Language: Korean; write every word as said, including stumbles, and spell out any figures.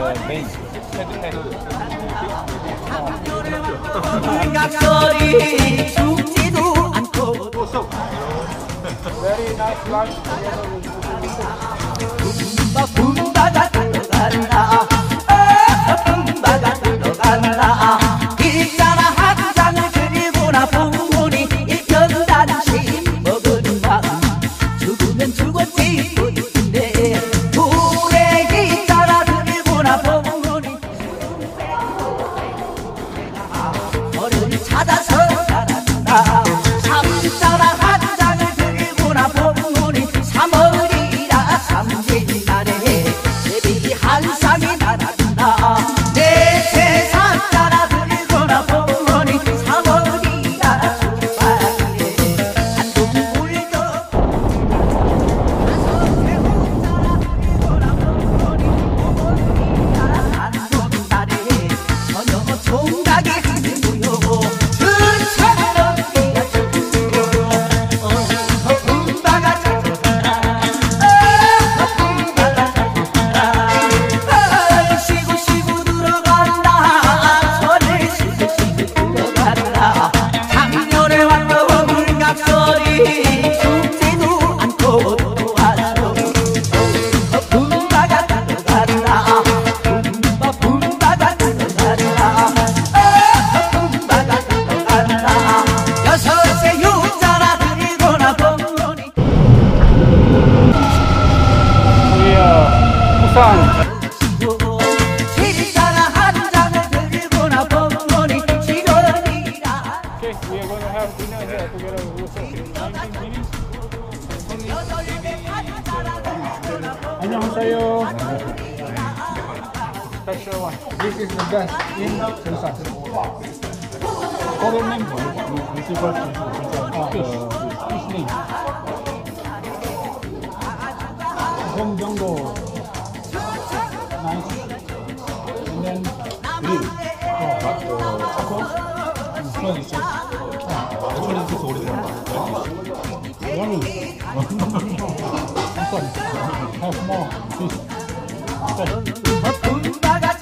메인. 각설이 죽지도 않고 Very nice lunch. 붐바가 들어간다 붐바가 들어간다 일자나 한 잔을 그리고나 부모니 일편단씩 먹은 마음 죽으면 죽었지 뿐인데 불에 일자나 그리고나 부모니 어른이 찾아서 살았다 삼자나 한 잔을 그리고나 부모니 삼월이라 삼진날에 제비 한 쌍이 날았다 내 세상자라 그리고나 부모니 삼월이라 술바리에 한 동물도 한돈날에 전혀 총각이 하는구요 그 참놈이가 죽고 분바가 찾아가라 분바가 찾아가라 쉬고 쉬고 들어간다 손을 쉬고 쉬고 들어간다 작년에 왔던 물각설이 죽지도 않고 또 왔어 분바가 들어간다 분바 분바가 들어간다 분바가 들어간다 여섯에 육자나 들이고나 부모니 We are Busan. 칠자나 한 장을 들이고나 부모니 지런이라 Okay, we are going to have dinner here together with you. nineteen minutes. 안녕하세요. Special one. This is the best in Busan. Korean name? Principal fish. Fish name. Gongjeongdo. Nice. And then grill. Oh, charcoal. Actually, it's Yummy. Have more fish. 분바가